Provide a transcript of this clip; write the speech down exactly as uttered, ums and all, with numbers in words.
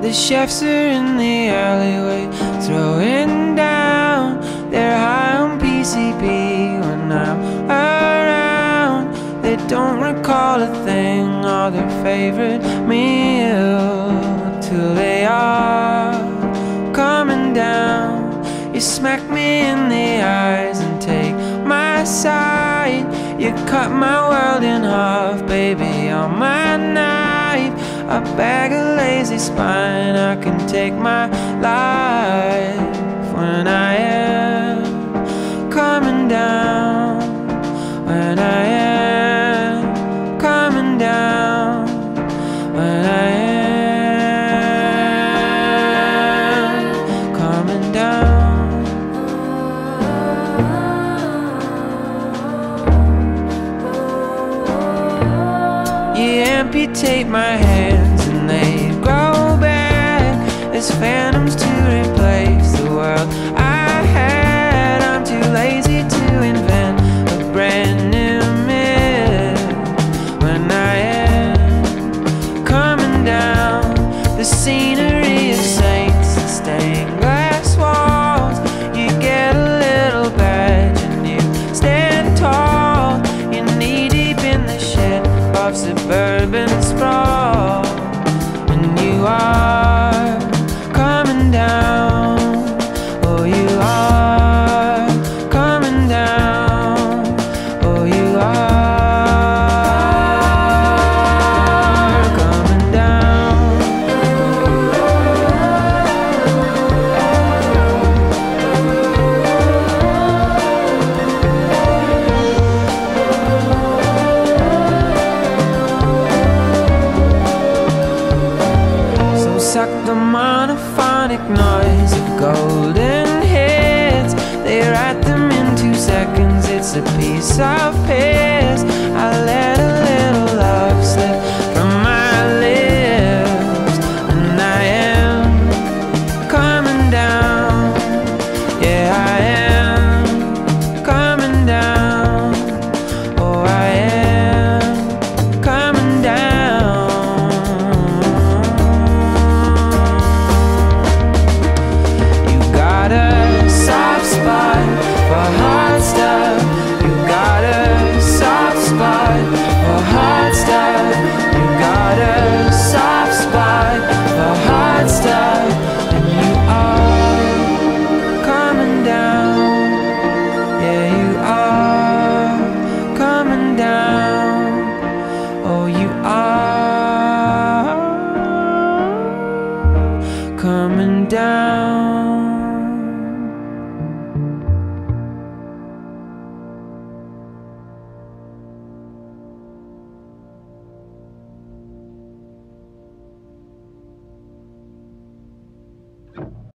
The chefs are in the alleyway, throwing down. They're high on P C P when I'm around. They don't recall a thing or their favorite meal till they are coming down. You smack me in the eyes and take my side. You cut my world in half, baby, on my knife. A bag of lazy spine, I can take my life when I am coming down. When I am coming down. When I am coming down. You amputate my hands and they grow back as phantoms to replace the world I had. I'm too lazy to invent a brand new myth. When I am coming down, the scenery of saints and stained glass walls. You get a little badge and you stand tall. You're knee deep in the shit of suburban sprawl. And you are coming down. Oh, you are coming down. Oh, you are coming down. So suck the monophonic noise of golden hits. They write them in two seconds. It's a piece of piss. I let a little love slip from my lips. And I am coming down. Yeah, I am coming down. Oh, I am coming down. You got a soft spot for hard stuff. You got a soft spot for hard stuff. You got a soft spot for hard stuff. And you are coming down. Yeah, you are coming down. Oh, you are coming down.